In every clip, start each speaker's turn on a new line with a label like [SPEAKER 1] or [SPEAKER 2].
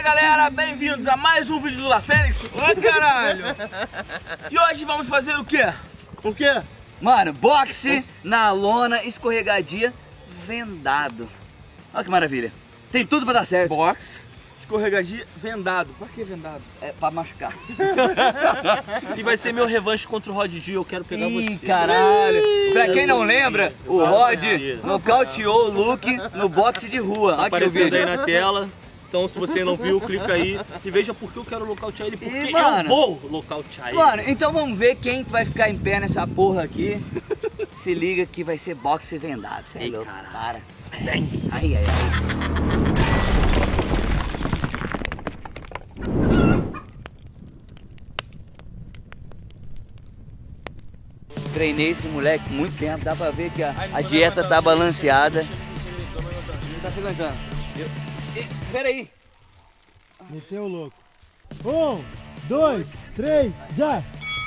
[SPEAKER 1] galera, bem-vindos a mais um vídeo do La Fênix. Ô caralho! E hoje vamos fazer o quê?
[SPEAKER 2] O quê?
[SPEAKER 3] Mano, boxe na lona, escorregadia, vendado. Olha que maravilha. Tem tudo pra dar certo.
[SPEAKER 1] Boxe, escorregadia, vendado. Pra que vendado?
[SPEAKER 3] É pra machucar.
[SPEAKER 1] E vai ser meu revanche contra o Rod G, eu quero pegar
[SPEAKER 3] Ih,
[SPEAKER 1] você.
[SPEAKER 3] caralho. Pra quem não lembra, o Rod nocauteou o Luke no boxe de rua.
[SPEAKER 1] Tá
[SPEAKER 3] Olha aqui o
[SPEAKER 1] aparecendo
[SPEAKER 3] vídeo.
[SPEAKER 1] aí na tela. Então se você não viu, clica aí e veja por que eu quero nocautear ele, porque
[SPEAKER 3] E, mano,
[SPEAKER 1] eu vou nocautear ele.
[SPEAKER 3] Mano, então vamos ver quem vai ficar em pé nessa porra aqui. Se liga que vai ser boxe vendado. Cê é
[SPEAKER 1] Ei,
[SPEAKER 3] louco,
[SPEAKER 1] caralho.
[SPEAKER 3] para. Aí, aí, aí. Treinei esse moleque muito tempo, dá pra ver que a dieta tá balanceada. Não tá se aguentando. Pera aí.
[SPEAKER 2] Meteu o louco. 1, 2, 3, já!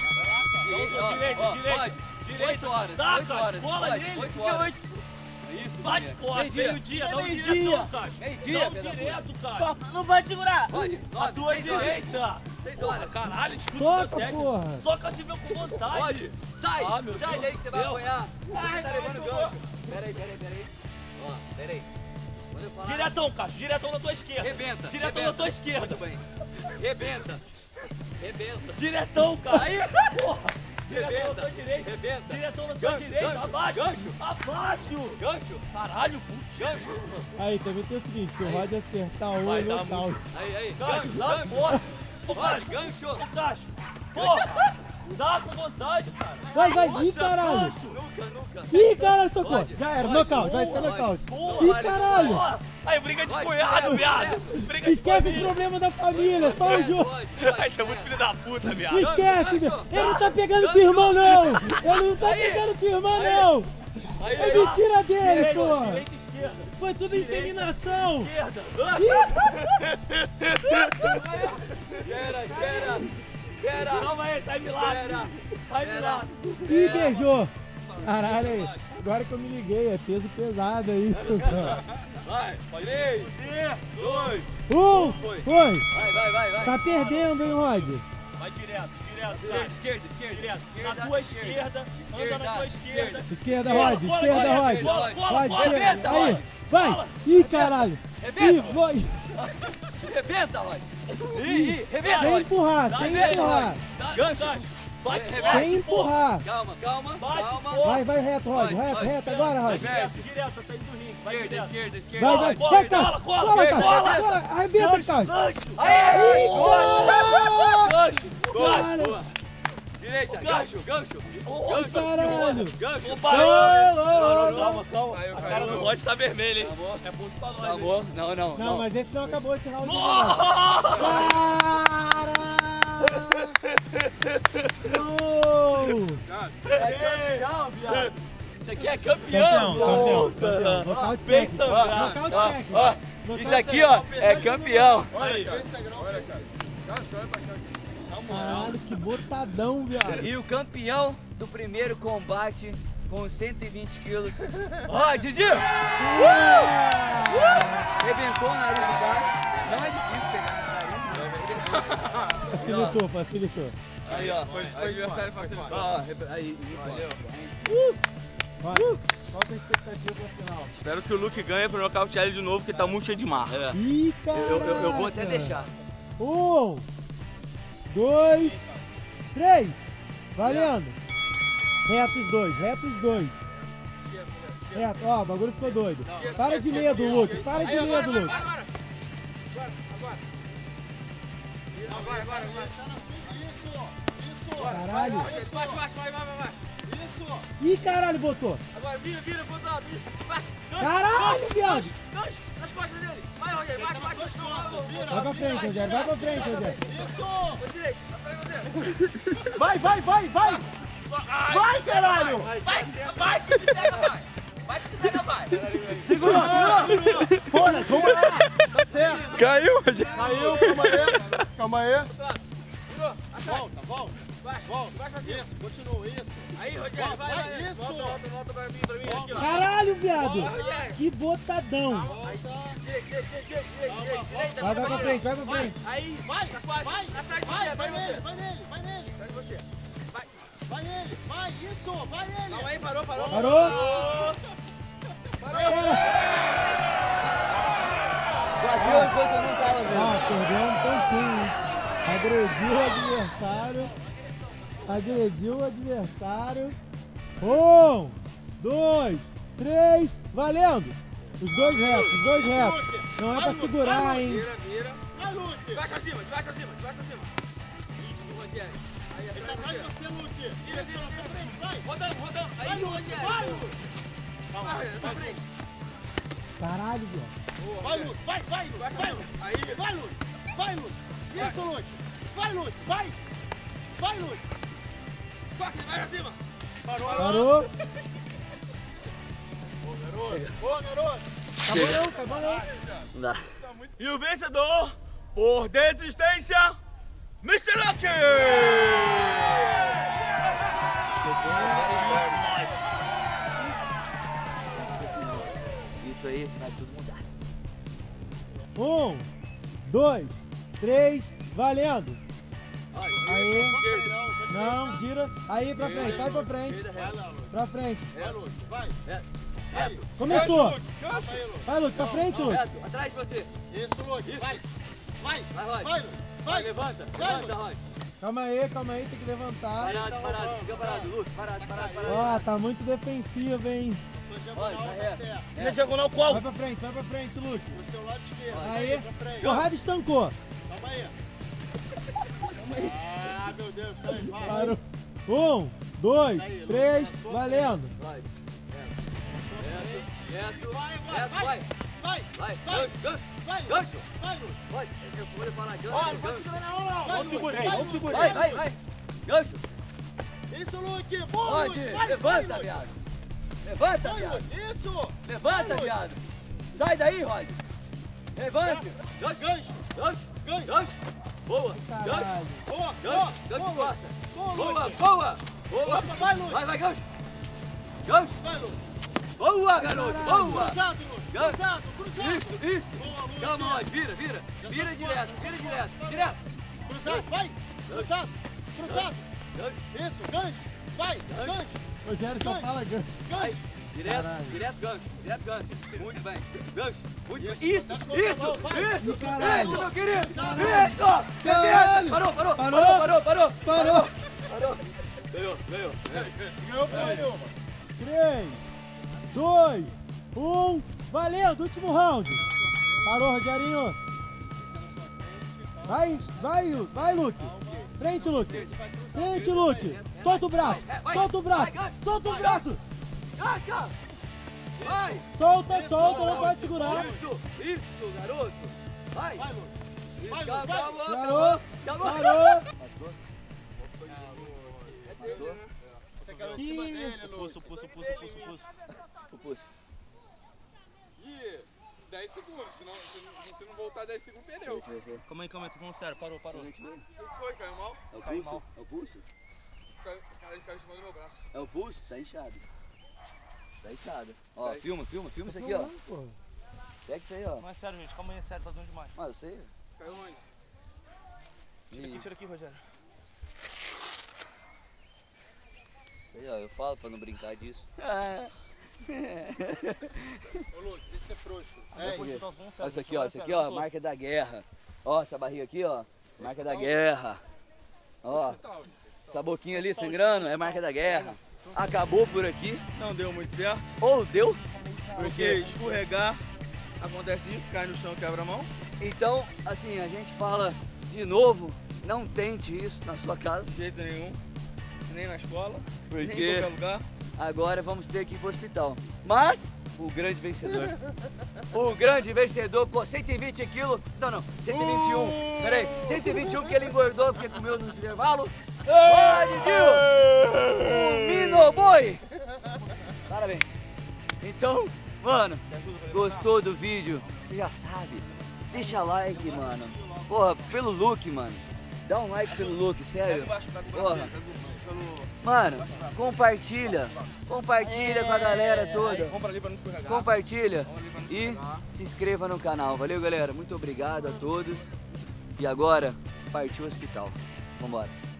[SPEAKER 1] Direito.
[SPEAKER 3] 8 horas.
[SPEAKER 1] Tá,
[SPEAKER 3] 8
[SPEAKER 1] cara,
[SPEAKER 3] horas.
[SPEAKER 1] cola
[SPEAKER 3] pode,
[SPEAKER 1] nele.
[SPEAKER 3] 8 horas.
[SPEAKER 1] Isso, bate forte, meio-dia, dá um
[SPEAKER 2] Meio-dia.
[SPEAKER 1] direto, cara.
[SPEAKER 3] Meio-dia,
[SPEAKER 1] Dá um
[SPEAKER 3] filho da
[SPEAKER 1] direto, cara.
[SPEAKER 4] Não pode segurar!
[SPEAKER 3] Pode.
[SPEAKER 1] A tua
[SPEAKER 3] 6 horas.
[SPEAKER 1] direita.
[SPEAKER 3] 6
[SPEAKER 1] Porra,
[SPEAKER 3] horas.
[SPEAKER 1] caralho, disputa
[SPEAKER 2] Soca,
[SPEAKER 1] técnica.
[SPEAKER 2] porra.
[SPEAKER 1] Soca de meu com vontade.
[SPEAKER 3] Pode. Sai.
[SPEAKER 1] Ah, meu
[SPEAKER 3] Sai
[SPEAKER 1] Deus
[SPEAKER 3] daí que você vai
[SPEAKER 1] do céu.
[SPEAKER 3] apanhar. Você tá
[SPEAKER 1] Ai,
[SPEAKER 3] levando
[SPEAKER 1] eu
[SPEAKER 3] gancho. Pera aí. Ó, pera aí. Quando eu falar...
[SPEAKER 1] Diretão, Cássio, diretão na tua esquerda.
[SPEAKER 3] Rebenta.
[SPEAKER 1] Diretão
[SPEAKER 3] rebenta.
[SPEAKER 1] na tua esquerda.
[SPEAKER 3] Muito bem. Rebenta.
[SPEAKER 1] Diretão, cara. Aí, porra. Diretão na
[SPEAKER 3] Rebenta.
[SPEAKER 1] tua direita.
[SPEAKER 3] Rebenta.
[SPEAKER 1] Diretão na tua
[SPEAKER 3] Gancho,
[SPEAKER 1] direita.
[SPEAKER 3] gancho,
[SPEAKER 1] Abaixo.
[SPEAKER 3] gancho.
[SPEAKER 1] Abaixo.
[SPEAKER 3] Gancho.
[SPEAKER 1] Caralho, putz.
[SPEAKER 3] Gancho.
[SPEAKER 2] Aí, também tem o seguinte, se o Rod acertar um,
[SPEAKER 1] Vai
[SPEAKER 2] é
[SPEAKER 1] dar
[SPEAKER 2] nocaute.
[SPEAKER 3] Aí.
[SPEAKER 1] Cássio,
[SPEAKER 3] Gancho.
[SPEAKER 1] dá
[SPEAKER 3] Gancho.
[SPEAKER 1] porra. Ô,
[SPEAKER 3] Vai,
[SPEAKER 1] Cássio.
[SPEAKER 3] gancho.
[SPEAKER 1] Ô, Cássio. Porra. Dá com vontade, cara.
[SPEAKER 2] Vai, ih,
[SPEAKER 1] Nossa,
[SPEAKER 2] caralho!
[SPEAKER 1] Cássio.
[SPEAKER 3] Nunca.
[SPEAKER 2] Ih, caralho, socorro!
[SPEAKER 3] Pode.
[SPEAKER 2] Já era,
[SPEAKER 3] Pode.
[SPEAKER 2] nocaute, vai ser
[SPEAKER 3] Pode.
[SPEAKER 2] nocaute.
[SPEAKER 1] Porra,
[SPEAKER 2] Ih, caralho!
[SPEAKER 1] Porra. Aí, briga de
[SPEAKER 3] Vai,
[SPEAKER 1] cunhado,
[SPEAKER 3] vai,
[SPEAKER 1] viado. Briga de
[SPEAKER 2] Esquece os
[SPEAKER 1] família.
[SPEAKER 2] problemas da família, só o jogo.
[SPEAKER 1] Ai, você é muito filho da puta, viado.
[SPEAKER 2] Esquece, meu. Ele não tá pegando tua irmã, não! Ele não tá pegando tua irmã, não! É mentira dele,
[SPEAKER 1] Direita,
[SPEAKER 2] porra!
[SPEAKER 1] direita e esquerda.
[SPEAKER 2] Foi tudo inseminação!
[SPEAKER 1] Esquerda.
[SPEAKER 3] Espera.
[SPEAKER 1] Calma aí, sai milagre. Sai milagre.
[SPEAKER 2] Ih, beijou! Caralho aí, agora que eu me liguei, é peso pesado aí, tiozão.
[SPEAKER 1] Vai, pode ir. 2.
[SPEAKER 2] Foi!
[SPEAKER 3] Vai.
[SPEAKER 2] Tá perdendo, hein, Rod?
[SPEAKER 1] Vai direto.
[SPEAKER 3] Esquerda.
[SPEAKER 1] Direto. Na tua esquerda. Anda na tua esquerda.
[SPEAKER 2] Esquerda, Rod,
[SPEAKER 1] Cola,
[SPEAKER 2] esquerda,
[SPEAKER 1] cola,
[SPEAKER 2] Rod.
[SPEAKER 1] cola,
[SPEAKER 2] Rod,
[SPEAKER 1] cola,
[SPEAKER 2] esquerda.
[SPEAKER 3] rebenta,
[SPEAKER 2] Aí,
[SPEAKER 3] Rod.
[SPEAKER 2] vai!
[SPEAKER 1] Cola.
[SPEAKER 2] Ih, caralho!
[SPEAKER 3] Rebenta,
[SPEAKER 2] Ih, vai!
[SPEAKER 3] Rebenta, Rod. Rebenta,
[SPEAKER 2] Sem
[SPEAKER 3] Rod.
[SPEAKER 2] empurrar, sem empurrar!
[SPEAKER 1] Gancho. Bate
[SPEAKER 3] Sem
[SPEAKER 1] forte,
[SPEAKER 2] Sem empurrar!
[SPEAKER 3] Calma.
[SPEAKER 2] Vai reto, Rod, reto agora, Rod!
[SPEAKER 1] Direto, tá saindo do ringue. Vai direto.
[SPEAKER 3] Esquerda.
[SPEAKER 2] Vai,
[SPEAKER 1] Cola,
[SPEAKER 2] vai, Cássio!
[SPEAKER 1] cola,
[SPEAKER 2] Cola, Cássio!
[SPEAKER 1] cola.
[SPEAKER 2] Cola! Arrebenta, Cássio!
[SPEAKER 1] Gancho.
[SPEAKER 2] Ih, caralho!
[SPEAKER 1] Gancho.
[SPEAKER 2] Caralho!
[SPEAKER 3] Direita.
[SPEAKER 1] Gancho.
[SPEAKER 2] Caralho!
[SPEAKER 3] Gancho.
[SPEAKER 1] Opa. Calma. A cara do Rod tá vermelha, hein?
[SPEAKER 3] Acabou.
[SPEAKER 1] É ponto pra nós, hein?
[SPEAKER 3] Acabou? Não.
[SPEAKER 2] Não, mas esse não acabou esse round, não. Caralho!
[SPEAKER 1] Tchau, viado.
[SPEAKER 3] Isso aqui é campeão.
[SPEAKER 2] Campeão. Nocaute
[SPEAKER 1] Bem
[SPEAKER 2] técnico.
[SPEAKER 1] sangrado.
[SPEAKER 2] Nocaute
[SPEAKER 3] Ó,
[SPEAKER 2] técnico.
[SPEAKER 3] ó,
[SPEAKER 2] Nocaute
[SPEAKER 3] isso aqui, ó, é campeão.
[SPEAKER 1] Olha aí.
[SPEAKER 2] Caralho, que botadão, viado.
[SPEAKER 3] E o campeão do primeiro combate com 120 quilos. Ó, Didi! Rebentou o nariz de baixo. Não é difícil pegar no nariz.
[SPEAKER 2] Facilitou.
[SPEAKER 3] Aí, ó. Foi adversário facilitou. Ó, aí.
[SPEAKER 2] Vai. Qual a tua expectativa pro final?
[SPEAKER 1] Espero que o Luke ganhe pra nocautear ele de novo, porque tá muito cheio de marra.
[SPEAKER 2] Ih, caralho.
[SPEAKER 3] Eu vou até deixar.
[SPEAKER 2] 1, 2, 3. Valendo. Reto os dois. Reto, ó, o bagulho ficou doido. Para de medo, Luke. Para de medo, Luke.
[SPEAKER 5] Agora. Isso.
[SPEAKER 2] Caralho.
[SPEAKER 5] Vai. Isso.
[SPEAKER 2] Ih, caralho, botou.
[SPEAKER 1] Agora vira pro lado, isso. Vai.
[SPEAKER 2] Caralho, viado.
[SPEAKER 1] Gancho nas costas dele. Vai, Rogério, vai.
[SPEAKER 2] Vai pra frente, Rogério.
[SPEAKER 5] Isso.
[SPEAKER 1] Direito. Vai, caralho. Vai que se pega, vai. Segura. Bora, vamos lá. Tá certo.
[SPEAKER 5] Caiu, calma aí. Volta. Isso, continua, isso.
[SPEAKER 1] Aí, Rogério, vai.
[SPEAKER 5] Isso.
[SPEAKER 1] Volta pra mim aqui, ó.
[SPEAKER 2] Caralho, viado. Que botadão.
[SPEAKER 5] Volta.
[SPEAKER 2] Vai pra frente, vai pra frente.
[SPEAKER 1] Aí,
[SPEAKER 5] Vai,
[SPEAKER 1] tá quase.
[SPEAKER 5] vai,
[SPEAKER 1] Atrás de
[SPEAKER 5] vai,
[SPEAKER 1] você,
[SPEAKER 5] vai
[SPEAKER 1] atrás de
[SPEAKER 5] nele,
[SPEAKER 1] você.
[SPEAKER 5] vai nele, vai nele.
[SPEAKER 1] Atrás de você. Vai.
[SPEAKER 5] Vai nele, vai, isso, vai nele.
[SPEAKER 1] Calma aí, parou.
[SPEAKER 2] Parou?
[SPEAKER 3] Bateu enquanto eu não tava vendo.
[SPEAKER 2] Ah, perdeu um pontinho. Agrediu o adversário. 1, 2, 3, valendo! Os dois retos. Não é pra segurar, hein?
[SPEAKER 1] Vira.
[SPEAKER 5] Vai, Luke.
[SPEAKER 1] De baixo pra cima. Isso, Rogério. Aí,
[SPEAKER 5] Ele tá
[SPEAKER 1] atrás de
[SPEAKER 5] atrás de
[SPEAKER 1] você.
[SPEAKER 5] você, Luke.
[SPEAKER 1] Vira.
[SPEAKER 5] Isso, na sua frente, vai.
[SPEAKER 1] Rodando.
[SPEAKER 5] Vai,
[SPEAKER 1] Aí,
[SPEAKER 5] Luke,
[SPEAKER 1] Rogério.
[SPEAKER 5] vai, Luke.
[SPEAKER 1] Vai, na sua frente.
[SPEAKER 2] Caralho, viu?
[SPEAKER 1] Boa,
[SPEAKER 5] Vai,
[SPEAKER 1] Rogério.
[SPEAKER 5] Luke, vai, Luke.
[SPEAKER 1] Aí.
[SPEAKER 5] Vai, Luke. Isso, Luke. Vai, Luke, vai. Vai, Luke.
[SPEAKER 1] Vai pra cima.
[SPEAKER 2] Parou?
[SPEAKER 5] Boa, garoto.
[SPEAKER 2] Acabou não.
[SPEAKER 3] Não dá.
[SPEAKER 1] E o vencedor, por desistência, Mr. Lucky!
[SPEAKER 3] Isso aí vai tudo mudar.
[SPEAKER 2] 1, 2, 3, valendo! Aí, não, gira. Aí pra frente, sai pra frente.
[SPEAKER 5] Vai lá, Luke.
[SPEAKER 2] Pra frente.
[SPEAKER 5] Vai, Luke, vai.
[SPEAKER 1] Vai.
[SPEAKER 2] Começou!
[SPEAKER 5] Vai, Luke.
[SPEAKER 2] Vai, Luke, pra frente, Luke.
[SPEAKER 3] Reto, atrás de você.
[SPEAKER 5] Isso, Luke, vai. Vai,
[SPEAKER 3] Vai,
[SPEAKER 5] vai, Luke. Vai.
[SPEAKER 3] Levanta,
[SPEAKER 5] Vai,
[SPEAKER 3] Rod.
[SPEAKER 2] Calma aí, tem que levantar.
[SPEAKER 3] Parado, fica parado, Luke. Parado.
[SPEAKER 2] Ó, tá muito defensivo, hein?
[SPEAKER 5] Sua diagonal
[SPEAKER 3] Vai,
[SPEAKER 5] tá
[SPEAKER 3] é.
[SPEAKER 5] certa.
[SPEAKER 1] Na diagonal qual?
[SPEAKER 2] Vai pra frente, Luke.
[SPEAKER 5] No seu lado esquerdo.
[SPEAKER 2] Aí,
[SPEAKER 5] Pra frente.
[SPEAKER 2] porrada estancou.
[SPEAKER 5] Calma aí. Ah, meu Deus, vai.
[SPEAKER 2] Parou. 1, 2, 3, valendo.
[SPEAKER 3] Vai. Reto.
[SPEAKER 5] Vai,
[SPEAKER 3] Vai.
[SPEAKER 5] vai.
[SPEAKER 3] Gancho.
[SPEAKER 5] Vai, Luke.
[SPEAKER 3] Gancho.
[SPEAKER 5] Vai, Luke.
[SPEAKER 3] Pode. Eu vou falar gancho.
[SPEAKER 5] Vai,
[SPEAKER 3] Gancho.
[SPEAKER 5] Luke.
[SPEAKER 3] Vai. Gancho.
[SPEAKER 5] Isso, Luke. Boa,
[SPEAKER 3] Pode.
[SPEAKER 5] Luke. Vai,
[SPEAKER 3] Levanta,
[SPEAKER 5] vai,
[SPEAKER 3] viado. Levanta,
[SPEAKER 5] Vai,
[SPEAKER 3] viado.
[SPEAKER 5] Luke. Isso.
[SPEAKER 3] Levanta, viado. Sai daí, Rod. Levante.
[SPEAKER 5] Gancho.
[SPEAKER 3] Gancho. Boa.
[SPEAKER 2] Caralho.
[SPEAKER 5] Boa,
[SPEAKER 3] Gancho.
[SPEAKER 5] boa.
[SPEAKER 3] Gancho de
[SPEAKER 5] Boa,
[SPEAKER 3] costa.
[SPEAKER 5] Luke.
[SPEAKER 3] Boa.
[SPEAKER 5] Opa, vai, Luke.
[SPEAKER 3] Vai, gancho. Gancho.
[SPEAKER 5] Vai, Luke.
[SPEAKER 3] Boa, garoto.
[SPEAKER 2] Caralho.
[SPEAKER 3] Boa.
[SPEAKER 5] Cruzado, Luke.
[SPEAKER 3] Gancho.
[SPEAKER 5] Cruzado.
[SPEAKER 3] Isso.
[SPEAKER 5] Boa, Luke.
[SPEAKER 3] Calma, Rod. Vira direto. Direto.
[SPEAKER 5] Cruzado, vai. Cruzado.
[SPEAKER 3] Gancho.
[SPEAKER 5] Isso, gancho. Vai, gancho.
[SPEAKER 2] Rogério só fala gancho.
[SPEAKER 3] Vai.
[SPEAKER 2] Caralho.
[SPEAKER 3] Direto gancho. Muito bem. Gancho. Muito bem.
[SPEAKER 5] Isso,
[SPEAKER 3] Isso.
[SPEAKER 5] tá de boa, vai.
[SPEAKER 3] Isso.
[SPEAKER 2] Caralho.
[SPEAKER 3] Isso, meu querido.
[SPEAKER 2] Caralho.
[SPEAKER 3] Isso.
[SPEAKER 2] Caralho.
[SPEAKER 3] Parou. Ganhou.
[SPEAKER 5] Ganhou porra nenhuma.
[SPEAKER 2] 3, 2, 1, valendo, último round. Parou, Rogerinho. Vai, Luke. Frente, Luke. Solta o braço.
[SPEAKER 3] Gancho. Vai.
[SPEAKER 2] Solta, não pode segurar.
[SPEAKER 3] Isso, garoto. Vai.
[SPEAKER 5] Vai, Luke.
[SPEAKER 3] Isso,
[SPEAKER 5] Vai,
[SPEAKER 3] calma.
[SPEAKER 2] Parou.
[SPEAKER 5] Você caiu em cima dele, Luke.
[SPEAKER 3] O pulso.
[SPEAKER 4] Ih, 10 segundos, senão se não voltar 10 segundos, perdeu.
[SPEAKER 3] Deixa eu ver.
[SPEAKER 1] Calma aí, tô falando sério. Parou.
[SPEAKER 4] O que foi? Caiu mal?
[SPEAKER 3] É o pulso?
[SPEAKER 4] Cara, ele caiu em cima do meu braço.
[SPEAKER 3] É o pulso? Tá inchado. Ó, filma isso aqui, ó.
[SPEAKER 2] Pô.
[SPEAKER 3] Pega isso aí, ó.
[SPEAKER 1] Não é sério, gente. Calma aí, é sério. Tá doendo demais.
[SPEAKER 3] Mas eu sei.
[SPEAKER 4] Caiu onde?
[SPEAKER 1] Tira aqui, Rogério.
[SPEAKER 3] Sei, ó, eu falo pra não brincar disso.
[SPEAKER 5] Ô, Luke, deixa de ser frouxo.
[SPEAKER 3] Olha isso aqui, ó, marca da guerra. Ó, essa barriga aqui, ó, marca da guerra. Ó, essa boquinha ali sangrando, é marca da guerra. Acabou por aqui,
[SPEAKER 1] Não deu muito certo.
[SPEAKER 3] ou deu,
[SPEAKER 1] Porque escorregar, acontece isso, cai no chão, quebra a mão.
[SPEAKER 3] então, assim, a gente fala de novo, não tente isso na sua casa,
[SPEAKER 1] De jeito nenhum. Nem na escola, nem em
[SPEAKER 3] porque
[SPEAKER 1] qualquer lugar.
[SPEAKER 3] agora vamos ter que ir pro hospital. Mas, o grande vencedor com 120 quilos, não, 121, peraí, 121 que ele engordou porque comeu nos intervalos. O Minoboi! Parabéns. Então, mano, gostou do vídeo? Você já sabe. Deixa like, mano. Porra, pelo look, mano. Dá um like pelo Luke, sério.
[SPEAKER 1] Embaixo, pega o
[SPEAKER 3] Porra.
[SPEAKER 1] braço, pelo...
[SPEAKER 3] Mano, compartilha. Compartilha com a galera toda.
[SPEAKER 4] Compra ali pra não escorregar.
[SPEAKER 3] Compartilha
[SPEAKER 4] Vamos ali pra não
[SPEAKER 3] e
[SPEAKER 4] escorregar.
[SPEAKER 3] se inscreva no canal. Valeu, galera. Muito obrigado a todos. E agora, partiu o hospital. Vambora.